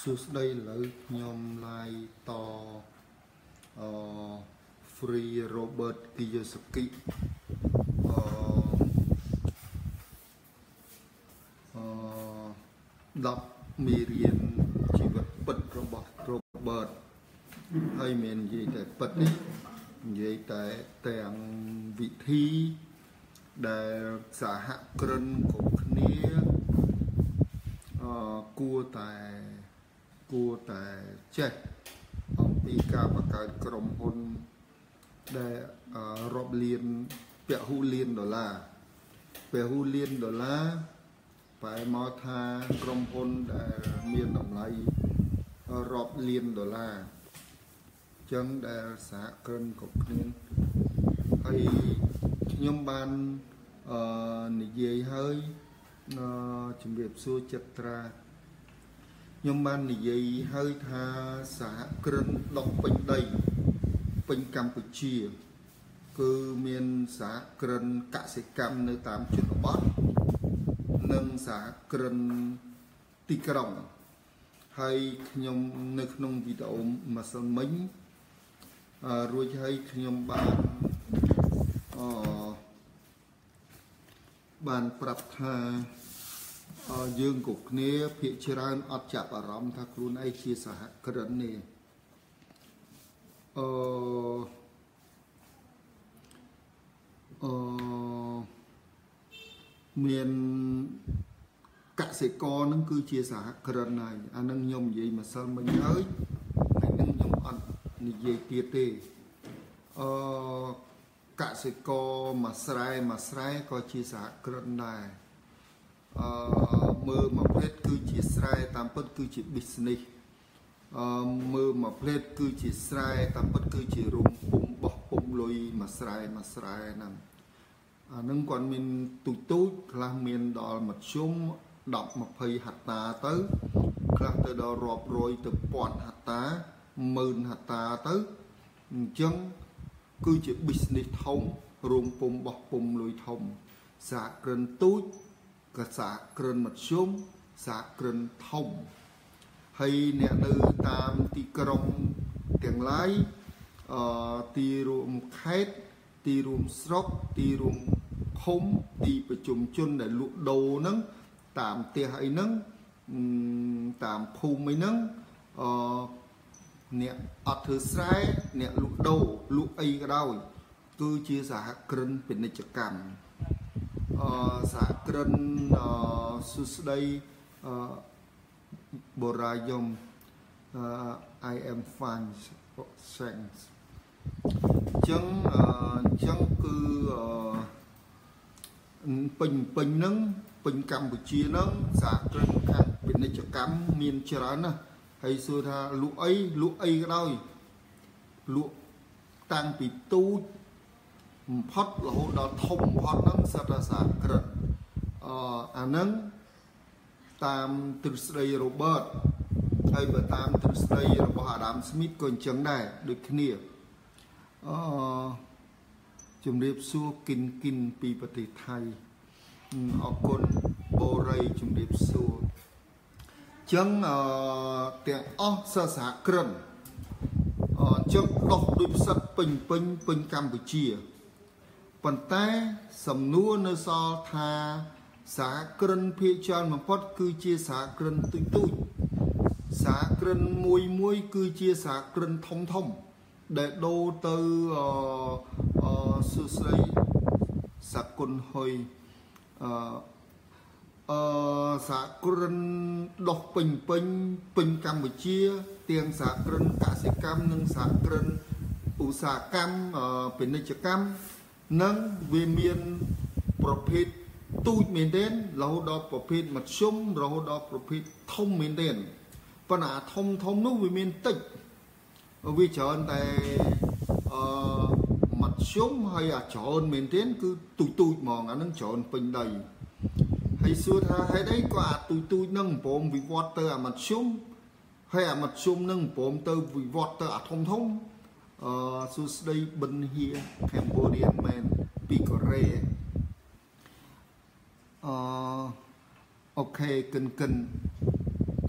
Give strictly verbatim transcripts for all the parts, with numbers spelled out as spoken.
Suốt đây là nhóm lại to uh, Free Robert Kiyosaki uh, uh, đọc mì riêng chỉ vật bật robot Robert hay mình gì để bật đi vậy tại tàng vị thi để xã hạ cân của khía cua tại cua tại chết ông Pika và cảក្រុមហ៊ុនដែលរាប់លានពាក់ហ៊ូលានដុល្លារពាក់ហ៊ូលានដុល្លារបែរមកថាក្រុមហ៊ុនដែលមានតម្លៃរាប់លានដុល្លារចឹងដែលសហគ្រិនគ្រប់គ្នាហើយខ្ញុំបានអឺនិយាយហើយជំរាបសួរចិត្តត្រាខ្ញុំបាននិយាយហើយថាសហគ្រិនដុកពេញដីពេញកម្ពុជាគឺមានសហគ្រិនកសិកម្មនៅតាមជនបទនិងសហគ្រិនទីក្រុងហើយខ្ញុំនៅក្នុងវីដេអូម្សិលមិញរួចហើយខ្ញុំបានអឺបានប្រាប់ថាយើងគ្រប់គ្នាភាគច្រើនអត់ចាប់អារម្មណ៍ថាខ្លួនឯងជាសហគ្រិននេះអឺអឺមានកសិករនឹងគឺជាសហគ្រិនហើយអានឹងខ្ញុំនិយាយម្សិលមិញហើយហើយនឹងខ្ញុំអត់និយាយទៀតទេអឺកសិករមួយស្រែមួយស្រែក៏ជាសហគ្រិនដែរអឺមើលមួយផ្លេតគឺជាស្រែតាមពិតគឺជា business អឺមើលមួយផ្លេតគឺជាស្រែតាមពិតគឺជារោងពុំបោះពុំលុយមួយស្រែមួយស្រែហ្នឹងអានឹងគាត់មានទូទូចខ្លះមានដល់មធ្យមដប់ยี่สิบហត្តាទៅខ្លះទៅដល់រាប់រយទៅពាន់ហត្តាម៉ឺនហត្តាទៅអញ្ចឹងគឺជា business ធំរោងពុំបោះពុំលុយធំសហគ្រិនទូចក៏សហគ្រិនមធ្យមសហគ្រិនធំហើយអ្នកនៅតាមទីក្រុងទាំងឡាយអឺទីរួមខេត្តទីរួមស្រុកទីរួមឃុំទីប្រជុំជនដែលលក់ដូរហ្នឹងតាមផ្ទះអីហ្នឹងតាមភូមិអីហ្នឹងអឺអ្នកអត់ធ្វើស្រែអ្នកលក់ដូរលក់អីក៏ដោយគឺជាសហគ្រិនពាណិជ្ជកម្មអឺសហគ្រិនអឺសួស្ដីអឺបរាយមអឺ I am fine thanks ចឹងអឺចឹងគឺអឺពេញពេញហ្នឹងពេញកម្ពុជាហ្នឹងសហគ្រិនខាងពាណិជ្ជកម្មមានច្រើនណាស់ហើយសួរថាលក់អីលក់អីក៏ដោយលក់តាំងពីទូចបំផុតរហូតដល់ធំបំផុតហ្នឹងសិតតែសហគ្រិនអឺអាហ្នឹងតាមទ្រឹស្ដី Robert ហើយបើតាមទ្រឹស្ដីរបស់ Adam Smith ក៏អញ្ចឹងដែរដូចគ្នាអឺជំរាបសួរគិនគិនពីប្រទេសថៃអរគុណបូរីជំរាបសួរចឹងអឺទាំងអស់សិស្សសហគ្រិនអឺចឹងដុះដូចផ្សិតពេញពេញពេញកម្ពុជាប៉ុន្តែសំណួរនៅសល់ថាសហគ្រិនភាគច្រើនបំផុតគឺជាសហគ្រិនទូចទូចសហគ្រិនមួយមួយគឺជាសហគ្រិនធំធំដែលដូរទៅអឺអឺសួស្ដីសគុណហុយអឺអឺសហគ្រិនដុះពេញពេញពេញកម្ពុជាទាំងសហគ្រិនកសិកម្មនិងសហគ្រិនឧស្សាហកម្មពាណិជ្ជកម្មនិងវាមានប្រភេទទូចមែនទែនរហូតដល់ប្រភេទមធ្យមរហូតដល់ប្រភេទធំមែនទែនប៉ុន្តែធំធំនោះវាមានតិចវាច្រើនតែអឺមធ្យមហើយអាច្រើនមែនទែនគឺទូចទូចហ្មងអានឹងច្រើនពេញដីហើយសួរថាហេតុអីក៏អាទូចទូចនឹងព្រមវិវត្តទៅអាមធ្យមហើយអាមធ្យមនឹងព្រមទៅវិវត្តទៅអាធំធំអឺសួស្ដីបិនហៀ Cambodian man ពីកូរ៉េអឺអូខេកិនកិន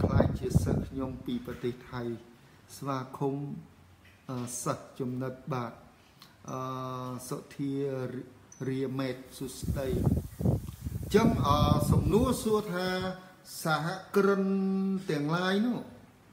ខ្លាចជាសិស្សខ្ញុំពីប្រទេសថៃស្វាគមន៍សិស្សចំណិតបាទអឺសុធារាមេតសុស្ដីចឹងអសំណួរសួរថាសហគ្រិនទាំងឡាយនោះ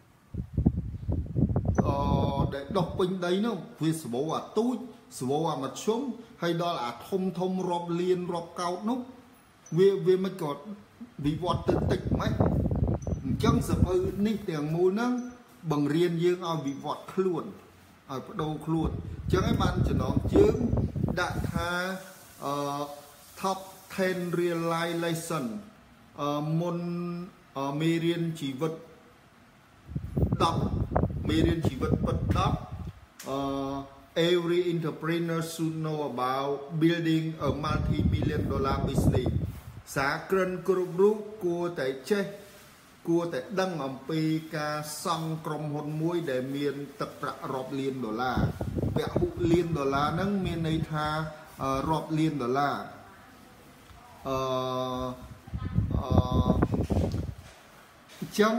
អដែលដុះពេញដីនោះវាសបោអាទូចសបោអាមធ្យមហើយដល់អាធំធំរាប់លានរាប់កោតនោះវាវាមិនក៏វិវត្តទៅតិចម៉េចអញ្ចឹងសភៅនេះទាំងមូលហ្នឹងបង្រៀនយើងឲ្យវិវត្តខ្លួនឲ្យបដូរខ្លួនអញ្ចឹងឯងបានចំណងជើងដាក់ថាអឺ top ten real life lesson អឺមុនមេរៀនជីវិតដប់មេរៀនជីវិតពិតដប់អឺ every entrepreneur should know about building a multi-million dollar business សហគ្រិនគ្រប់រូបគួរតែចេះគួរតែដឹងអំពីការសង់ក្រុមហ៊ុនមួយដែលមានទឹកប្រាក់រាប់លានដុល្លារពហុលានដុល្លារហ្នឹងមានន័យថារាប់លានដុល្លារអឺអឺចឹង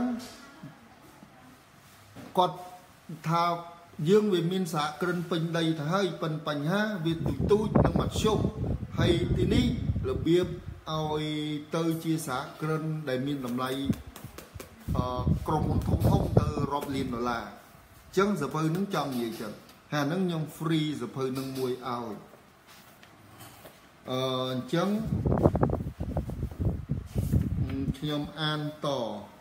គាត់ថាយើងវាមានសហគ្រិនពេញដីទៅហើយប៉ុន្តែបញ្ហាវាទូទូចនិងមធ្យមហើយទីនេះរបៀបឲ្យទៅជាសហគ្រិនដែលមានតម្លៃអឺក្រុមហ៊ុនធំធំទៅរាប់លានដុល្លារអញ្ចឹងសភៅនឹងចង់និយាយចឹងហើយហ្នឹងខ្ញុំ free សភៅនឹងមួយឲ្យអឺអញ្ចឹងខ្ញុំអានត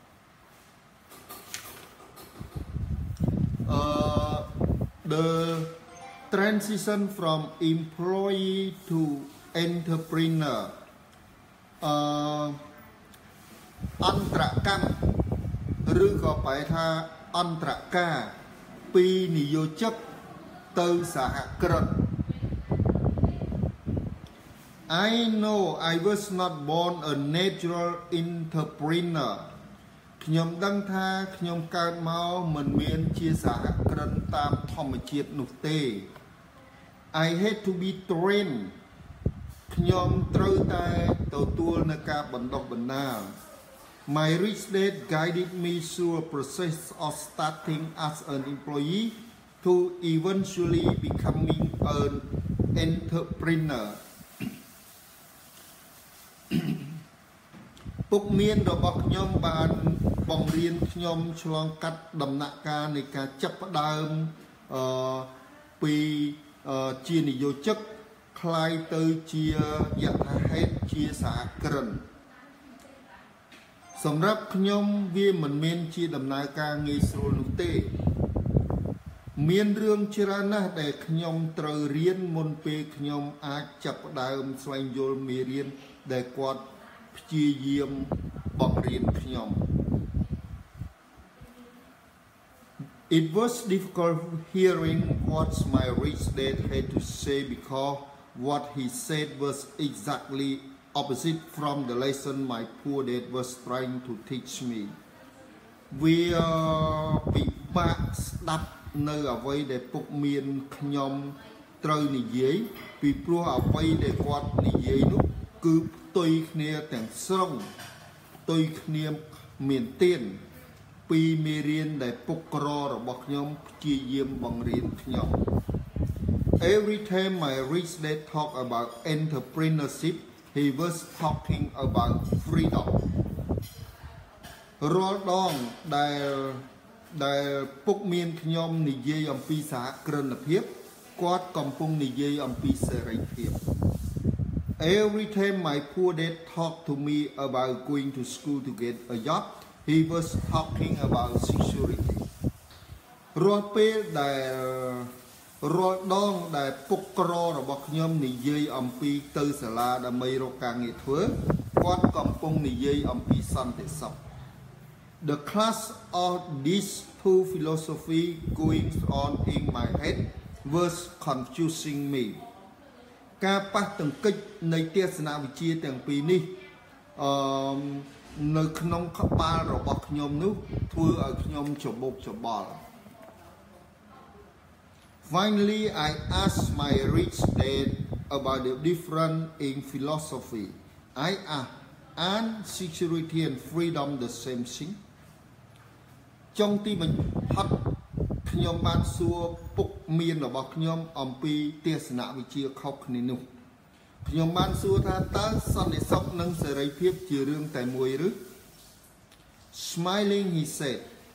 អឺ the transition from employee to entrepreneur អឺអន្តរកម្មឬក៏ប្រែថាអន្តរការពីនិយោជកទៅសហគ្រិន I know I was not born a natural entrepreneur ខ្ញុំដឹងថាខ្ញុំកើតមកមិនមានជាសហគ្រិនតាមធម្មជាតិនោះទេ I had to be trained ខ្ញុំត្រូវតែទទួលនៅការបណ្ដុះបណ្ដាល My rich dad guided me through a process of starting as an employee to eventually becoming an entrepreneur ពុកមានរបស់ខ្ញុំបានបង្រៀនខ្ញុំឆ្លងកាត់ដំណាក់កាលនៃការចាប់ផ្ដើមអឺពីជានិយោជកคล้ายទៅជាយថាហេតុជាសហគ្រិនសម្រាប់ខ្ញុំវាមិនមែនជាដំណើរការងាយស្រួលនោះទេមានរឿងច្រើនណាស់ដែលខ្ញុំត្រូវរៀនមុនពេលខ្ញុំអាចចាប់ផ្ដើមស្វែងយល់មេរៀនដែលគាត់ព្យាយាមបង្រៀនខ្ញុំ It was difficult hearing what my rich dad had to say because what he said was exactly opposite from the lesson my poor dad was trying to teach me វាពិបាកស្ដាប់នៅអ្វីដែលពុកមានខ្ញុំត្រូវនិយាយពីព្រោះអ្វីដែលគាត់និយាយនោះគឺផ្ទុយគ្នាទាំងស្រុងផ្ទុយគ្នាមានទៀនពីមេរៀនដែលពុកក្ររបស់ខ្ញុំព្យាយាមបង្រៀនខ្ញុំ Every time my rich dad talk about entrepreneurship he was talking about freedom រាល់ដងដែលដែលពុកមានខ្ញុំនិយាយអំពីសហគ្រិនភាពគាត់កំពុងនិយាយអំពីសេរីភាព Every time my poor dad talked to me about going to school to get a job he was talking about security រាល់ពេលដែលរាល់ដងដែលពុកក្ររបស់ខ្ញុំនិយាយអំពីទៅសាលាដើម្បីរកការងារធ្វើគាត់កំពុងនិយាយអំពីសន្តិសុខ The clash of these two philosophy going on in my head was confusing me ការប៉ះទង្គិចនៃទស្សនវិជ្ជាទាំងពីរនេះអឺនៅក្នុងក្បាលរបស់ខ្ញុំនោះធ្វើឲ្យខ្ញុំច្របូកច្របល់ Finally I asked my rich dad about the difference in philosophy I asked and security and freedom the same thing trong tí mình hất nhóm ban xua bục miên ở bọc nhóm ông pi tia sẵn nạ vì chia khóc nên nụ nhóm ban xua tha ta sẵn để sọc nâng sở rây phiếp chìa rương tại mùi rứt smiling he said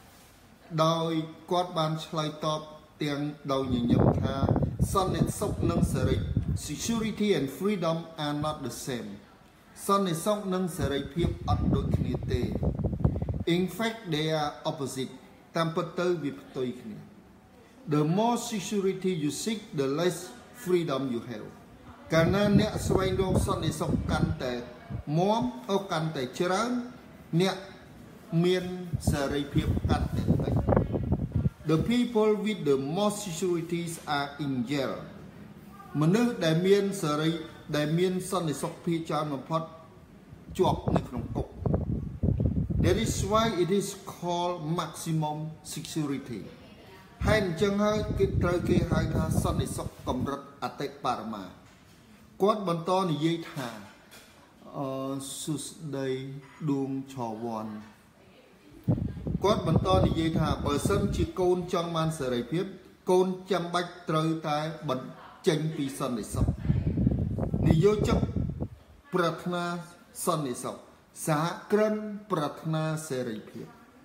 đôi quát ban chlai top tiếng đầu nhìn nhầm tha sẵn để sọc nâng sở rây security and freedom are not the same sẵn để sọc nâng sở rây phiếp ắt đôi khní tê in fact they are opposite tam bất tư vì tôi khní the more security you seek the less freedom you have karena nè xoay đong sẵn để sọc căn tệ móm ô căn tệ chớn nè miên sở rây phiếp căn tệ tệ the people with the most securities are in jail mà nước đại miên sở rây đại miên sẵn để sọc phi cho nó phát chuộcในក្នុងគុក that is why it is called maximum security ហើយអញ្ចឹងហើយគេត្រូវគេហៅថាសន្តិសុខកម្រិតអតិបរមាគាត់បន្តនិយាយថាអឺសុស្ដីដួងឆវ័នគាត់បន្តនិយាយថាបើសិនជាកូនចង់បានសេរីភាពកូនចាំបាច់ត្រូវតែបញ្ចេញពីសន្តិសុខនិយោជកប្រាថ្នាសន្តិសុខសហគ្រិនប្រាថ្នាសេរីភាព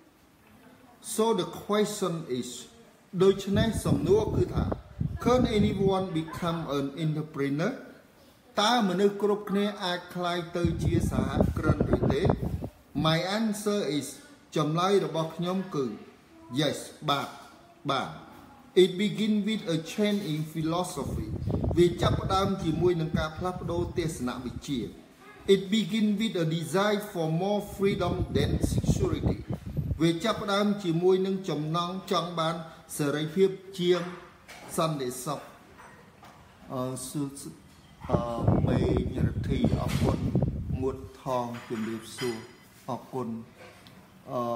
so the question is ដូច្នេះសំណួរគឺថា can anyone become an entrepreneur តើមនុស្សគ្រប់គ្នាអាចក្លាយទៅជាសហគ្រិនឬទេ my answer is ចម្លើយរបស់ខ្ញុំគឺ yes បាទបាទ it begin with a change in philosophy វាចាប់ផ្ដើមជាមួយនឹងការផ្លាស់ប្ដូរទស្សនវិជ្ជា it begin with a desire for more freedom than security វាចាប់ផ្ដើមជាមួយនឹងចំណង់ចង់បានសេរីភាពជាងសន្តិសុខអឺសុអឺមេញរដ្ឋីអរគុណងួតថងជំរាបសួរអរគុណអឺ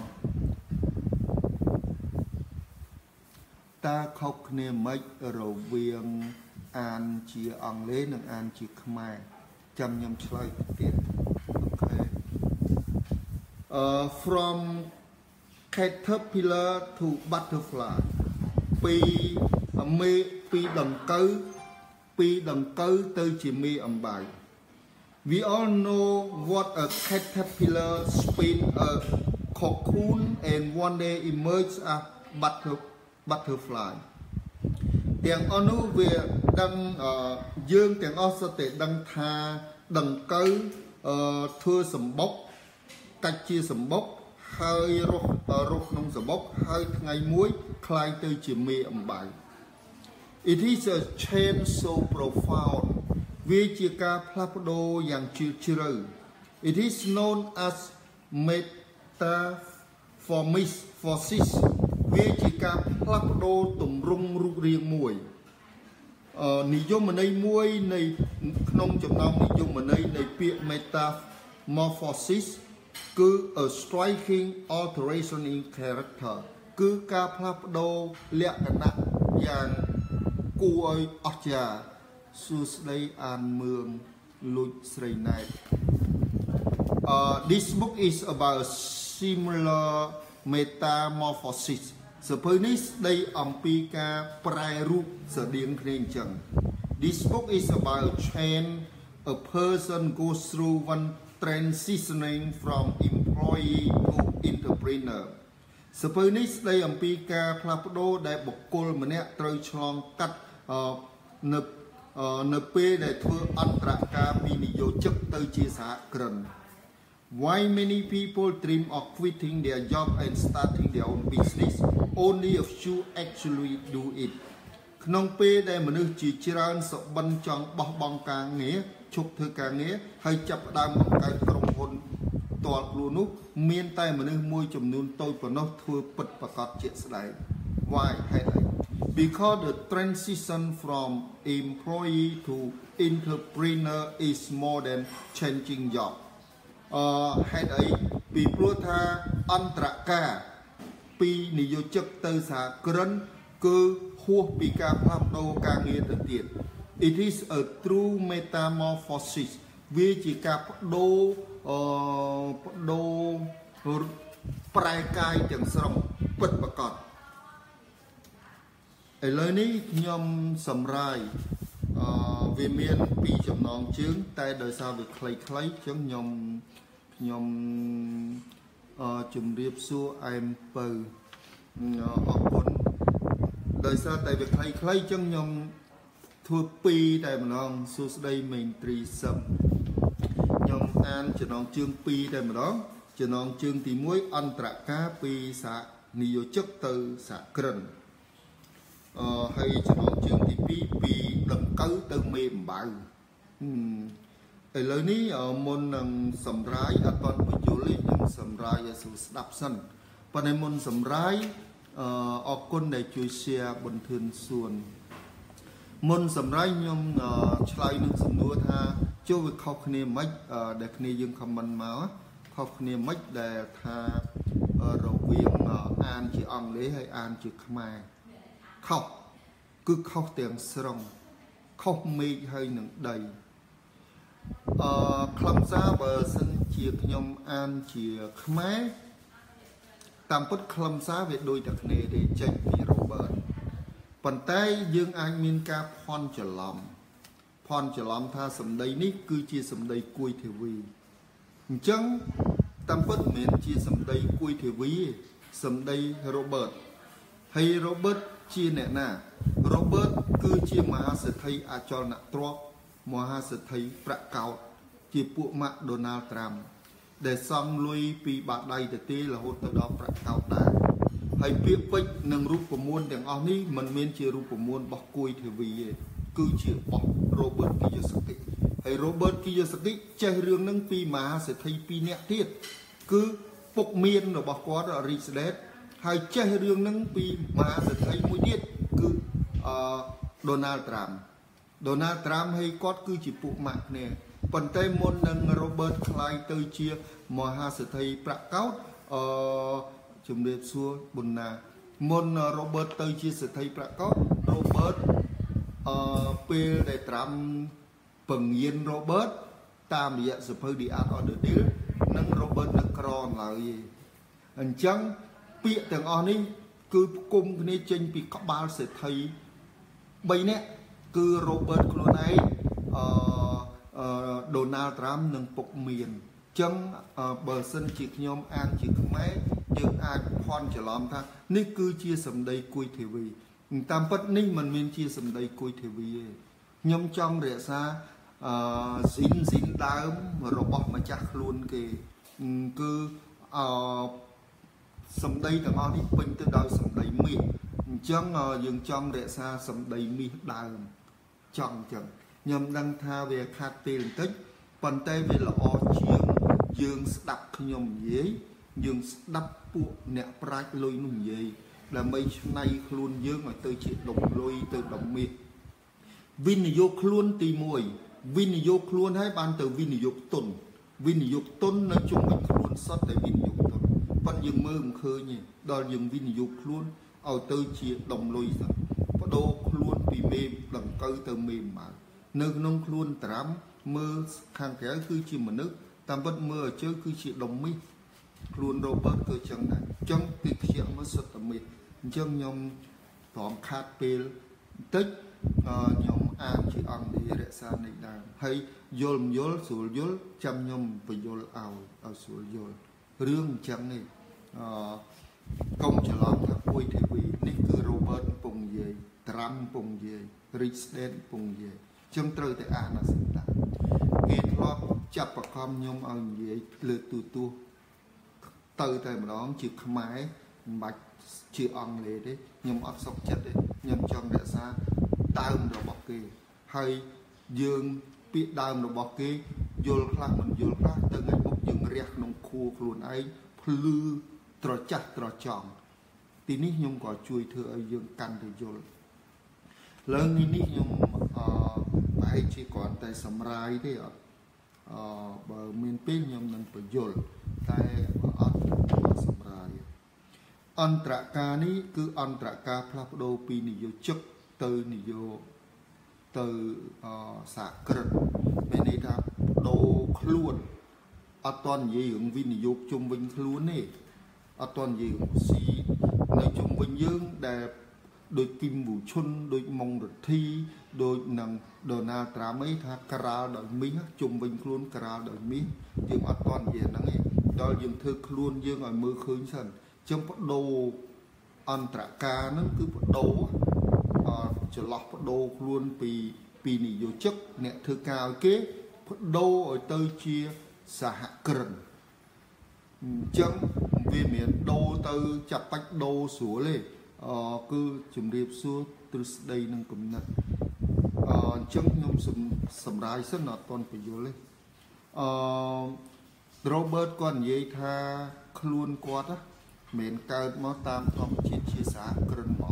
តើខុសគ្នាមិនរវាងអានជាអង់គ្លេសនិងអានជាខ្មែរចាំខ្ញុំឆ្លើយទៀតអូខេអឺ from caterpillar to butterfly ពីមេពីដង្កូវពីដង្កូវទៅជាមេអំបៅ we all know what a caterpillar spin a cocoon and one day emerge as butter butterfly ទាំងអស់នោះវាដឹងយើងទាំងអស់សុទ្ធតែដឹងថាដង្កូវធ្វើសម្បុកកាច់ជាសម្បុកហើយរស់រស់ក្នុងសម្បុកហើយថ្ងៃមួយคล้ายទៅជាមេអំបៅ it is a change so profound វាជាការផ្លាស់ប្ដូរយ៉ាងជ្រាលជ្រៅ it is known as metamorphosis វាជាការផ្លាស់ប្ដូរទម្រង់រូបរាងមួយនិយមន័យមួយនៃក្នុងចំណោមនិយមន័យនៃពាក្យ metamorphosis គឺ a striking alteration in character គឺការផ្លាស់ប្ដូរលក្ខណៈយ៉ាងគួរឲ្យអស្ចារ្យសួស្ដីអានមឿងលួចស្រីណែត uh, this book is about similar metamorphosis សភៅនេះស្ដីអំពីការប្រែរូបស្រដៀងគ្នាអញ្ចឹង this book is about change a person goes through one transitioning from employee to entrepreneur សភៅនេះស្ដីអំពីការផ្លាស់ប្ដូរដែលបុគ្គលម្នាក់ត្រូវឆ្លងកាត់នៅនៅពេលដែលធ្វើអន្តរការពីនិយោជកទៅជាសហគ្រិន Why many people dream of quitting their job and starting their own business? Only a few actually do it. ក្នុងពេលដែលមនុស្សជាច្រើនសុបិនចង់បោះបង់ការងារឈប់ធ្វើការងារហើយចាប់ផ្ដើមបង្កើតក្រុមហ៊ុនផ្ទាល់ខ្លួននោះមានតែមនុស្សមួយចំនួនតូចប៉ុណ្ណោះធ្វើពិតប្រាកដជាក់ស្ដែង Why ហេតុអី Because the transition from employee to entrepreneur is more than changing job អឺហេតុអីពីព្រោះថាអន្តរការពីនិយោជកទៅសហគ្រិនគឺហួសពីការផ្លាស់ប្ដូរការងារទៅទៀត It is a true metamorphosis វាជាការបដូរអឺបដូរប្រែកាយទាំងស្រុងពិតប្រាកដឥឡូវនេះខ្ញុំសម្រាយអឺវាមានពីរចំណងជើងតែដោយសារវាខ្លីៗអញ្ចឹងខ្ញុំខ្ញុំអឺជំរាបសួរអែមពៅអរគុណដោយសារតែវាខ្លីៗអញ្ចឹងខ្ញុំធ្វើពីរតែម្ដងសួស្ដីមេងត្រីសឹមខ្ញុំអានចំណងជើងពីរតែម្ដងចំណងជើងទីមួយអន្តរការពីសានិយោជិកទៅសាក្រិនអឺហើយចំណងជើងទីពីរពីដង្កូវទៅមេអំបៅឥឡូវនេះមុននឹងសម្រាយអត់ទាន់បញ្យល់ទេខ្ញុំសម្រាយឲ្យស្រួលស្ដាប់សិនប៉ុន្តែមុនសម្រាយអឺអរគុណដែលជួយ share បន្ទឿនសួនមុនសម្រាយខ្ញុំឆ្លើយនឹងសំណួរថាចូលវាខុសគ្នាមិនដែលគ្នាយើង comment មកខុសគ្នាមិនដែលថារវាងអានជាអង់គ្លេសហើយអានជាខ្មែរខុសគឺខុសទាំងស្រុងខុសមេឃហើយនឹងដីអឺខ្លឹមសារបើសិនជាខ្ញុំអានជាខ្មែរតាមពិតខ្លឹមសារវាដូចតែគ្នាទេចេញពី Robert ប៉ុន្តែយើងអាចមានការភ័ន្តច្រឡំភ័ន្តច្រឡំថាសម្ដីនេះគឺជាសម្ដីគួយទេវីអញ្ចឹងតាមពិតមិនមែនជាសម្ដីគួយទេវីទេសម្ដី Robert ហើយ Robert ជាអ្នកណា Robert គឺជាមហាសេដ្ឋីអចលនទ្រព្យមហាសេដ្ឋីប្រាក់កោតជាពួកម៉ាក់ Donald Trump ដែលសង់លុយពីបាតដៃទៅទេរហូតទៅដល់ប្រាក់កោតដែរហើយពាក្យពេចន៍និងរូបមន្តទាំងអស់នេះមិនមែនជារូបមន្តរបស់គួយទេវីទេគឺជារបស់ Robert Kiyosaki ហើយ Robert Kiyosaki ចេះរឿងនឹងពីមហាសេដ្ឋីពីរនាក់ទៀតគឺពុកមានរបស់គាត់ Rich Dad ហើយចេះរឿងនឹងពីមហាសេដ្ឋីមួយទៀតគឺអឺ Donald Trump Donald Trump ហើយគាត់គឺជាពួកម៉ាក់គ្នាប៉ុន្តែមុននឹង Robert ខ្លាយទៅជាមហាសេដ្ឋីប្រាក់កោតអឺជំរាបសួរបុណ្ណាមុន Robert ទៅជាសេដ្ឋីប្រាក់កោត Robert អឺពេលដែល Trump ពង្រៀន Robert តាមរយៈសភៅ The Art of the Deal និង Robert នៅក្រឡើយអញ្ចឹងពាក្យទាំងអស់នេះគឺផ្គុំគ្នាចេញពីក្បាលសេដ្ឋីបីនាក់គឺ Robert ខ្លួនឯងអឺ Donald Trump និងពុកមានអញ្ចឹងបើសិនជាខ្ញុំអានជាខ្មែរយើងអាចភ័ន្តច្រឡំថានេះគឺជាសម្ដីគួយទេវីតាមពិតនេះមិនមែនជាសម្ដីគួយទេវីទេខ្ញុំចង់រក្សាអឺស៊ីនស៊ីនដើមរបស់ម្ចាស់ខ្លួនគេគឺអឺសម្ដីទាំងអស់នេះពេញទៅដោយសម្ដីមាសអញ្ចឹងយើងចង់រក្សាសម្ដីមាសដើមចង់អញ្ចឹងខ្ញុំដឹងថាវាខាត់ពេលបន្តិចប៉ុន្តែវាល្អជាងយើងស្ដាប់ខ្ញុំនិយាយយើងស្ដាប់ពួកអ្នកប្រាជ្ញលុយនោះនិយាយដើម្បីឆ្នៃខ្លួនយើងឲ្យទៅជាដុំលុយទៅដុំមាសវិនិយោគខ្លួនទីមួយវិនិយោគខ្លួនឲ្យបានទៅវិនិយោគទុនវិនិយោគទុននៅជុំវិញខ្លួនសតតែវិនិយោគទុនប៉ុន្តែយើងមើលមិនឃើញទេដល់យើងវិនិយោគខ្លួនឲ្យទៅជាដុំលុយសោះបដូរខ្លួនពីមេដង្កូវទៅមេម៉ៅនៅក្នុងខ្លួនត្រាំមើលខាងក្រៅគឺជាមនុស្សតាមពិតមើលឲ្យជើគឺជាដុំមាសខ្លួន Robert គឺចឹងដែរអញ្ចឹងពីខ្ជិលមើលសុទ្ធតែមាសអញ្ចឹងខ្ញុំព្រមខាត់ពេលបន្តិចខ្ញុំអានជាអង្គនេះរក្សានេះដែរហើយយល់មិនយល់ស្រួលយល់ចាំខ្ញុំបញ្យល់ឲ្យឲ្យស្រួលយល់រឿងអញ្ចឹងនេះអឺកុំច្រឡំថាគួយទេវីនេះគឺ Robert ពងនិយាយ Trump ពងនិយាយ Rich Dad ពងនិយាយចឹងត្រូវតែអានឲ្យស្ដាប់គេធ្លាប់ចាប់ប្រខំខ្ញុំឲ្យនិយាយលើទូទស្សន៍ទៅតែម្ដងជាខ្មែរមិនបាច់ជាអង់គ្លេសទេខ្ញុំអត់សុខចិត្តទេខ្ញុំចង់រក្សាដើមរបស់គេហើយយើងពាក្យដើមរបស់គេយល់ខ្លះមិនយល់ខ្លះទៅថ្ងៃមុខយើងរះក្នុងខួរខ្លួនឯងភ្លឺត្រចះត្រចង់ទីនេះខ្ញុំក៏ជួយធ្វើឲ្យយើងកាន់តែយល់ឡើងនេះនេះខ្ញុំអឺប្រហែលជាគ្រាន់តែសម្រាយទេអត់អឺបើមានពេលខ្ញុំនឹងបញ្យល់តែអត់សម្រាយអន្តរការនេះគឺអន្តរការផ្លាស់ប្ដូរពីនយោជិកទៅនយោទៅអសាក្រិតមានន័យថាដូរខ្លួនអត់តនិយាយរឿងវិនិយោគជុំវិញខ្លួនទេអត់តន់យើងស៊ីនៅជុំវិញយើងដែលដូចគឹមប៊ូឈុនដូចម៉ុងរទ្ធីដូចនឹងដូណាល់ត្រាំអីថាក្រាលដោយមីសជុំវិញខ្លួនក្រាលដោយមីសយើងអត់តន់និយាយហ្នឹងឯងដល់យើងធ្វើខ្លួនយើងឲ្យមើលឃើញសិនចឹងបដូរអន្តរការហ្នឹងគឺបដូរអចន្លោះបដូរខ្លួនពីពីនិយោជកអ្នកធ្វើការឲ្យគេបដូរឲ្យទៅជាសហគ្រិនអញ្ចឹងវាមានដូរទៅចាប់បាច់ដូរស្រួលទេអឺគឺជំរាបសួរទ្រឹស្ដីនឹងគំនិតអឺអញ្ចឹងខ្ញុំសម្រាយសិនអត់ទាន់បញ្យល់ទេអឺ Robert គាត់និយាយថាខ្លួនគាត់មិនកើតមកតាមធម្មជាតិជាសហគ្រិនហ្ម